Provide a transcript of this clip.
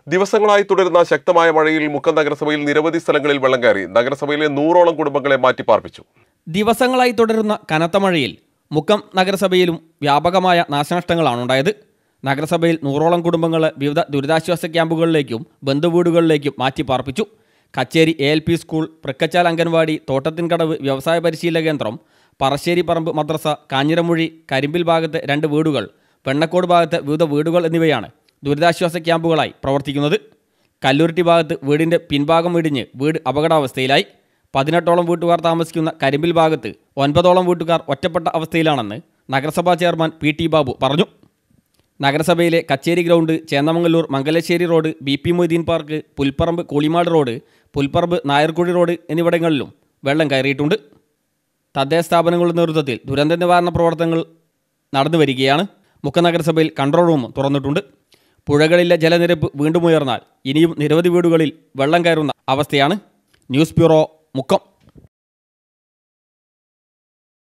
ദിവസങ്ങളായി തുടരുന്ന ശക്തമായ മഴയിൽ മുക്കം നഗരസഭയിൽ നിരവധി സ്ഥലങ്ങളിൽ വെള്ളം കയറി. നഗരസഭയിലെ 100ഓളം കുടുംബങ്ങളെ മാറ്റിപ്പാർപ്പിച്ചു. ദിവസങ്ങളായി തുടരുന്ന കനത്ത മഴയിൽ മുക്കം നഗരസഭയിലും വ്യാപകമായ നാശനഷ്ടങ്ങളാണ് ഉണ്ടായത്. നഗരസഭയിൽ 100ഓളം കുടുംബങ്ങളെ വിവിധ ദുരിതാശ്വാസ ക്യാമ്പുകളിലേക്കും ബന്ധുവീടുകളിലേക്കും മാറ്റിപ്പാർപ്പിച്ചു. കച്ചേരി ALP സ്കൂൾ, പൃക്കച്ചാൽ അംഗൻവാടി, തോട്ടത്തിൻകടവ് വ്യവസായ പരിശീലന കേന്ദ്രം, പറശ്ശേരി പറമ്പ് മദ്രസ, കാഞ്ഞിരമൊഴി, കരിമ്പിൽ ഭാഗത്തെ 2 വീടുകൾ, വെണ്ണക്കോട് ഭാഗത്തെ വിവിധ വീടുകൾ എന്നിവയാണ് ദുരിതാശ്വാസ ക്യാമ്പുകളായി പ്രവർത്തിക്കുന്നത്. കല്ലുരുട്ടി ഭാഗത്ത് വീടിൻ്റെ പിൻഭാഗം ഇടിഞ്ഞ് വീട് അപകടാവസ്ഥയിലായി. 18ഓളം വീട്ടുകാർ താമസിക്കുന്ന കരിമ്പിൽ ഭാഗത്ത് 9ഓളം വീട്ടുകാർ ഒറ്റപ്പെട്ട അവസ്ഥയിലാണെന്ന് നഗരസഭാ ചെയർമാൻ PT ബാബു പറഞ്ഞു. നഗരസഭയിലെ Kacheri ground, Chennamangallur Mangalassery road, BP Moideen park, Pulparamba Koolimad road, Pulparamba Nayarkuzhi road എന്നിവിടങ്ങളിലും വെള്ളം കയറിയിട്ടുണ്ട്. തദ്ദേശ സ്ഥാപനങ്ങളുടെ നേതൃത്വത്തിൽ ദുരന്ത നിവാരണ പ്രവർത്തനങ്ങൾ നടന്നു വരികയാണ്. മുക്കം നഗരസഭയിൽ കൺട്രോൾ റൂം തുറന്നിട്ടുണ്ട്. പുഴകളിലെ ജലനിരപ്പ് വീണ്ടും ഉയർന്നാൽ ഇനിയും നിരവധി വീടുകളിൽ വെള്ളം കയറുന്ന അവസ്ഥയാണ്. News bureau, Mukkam.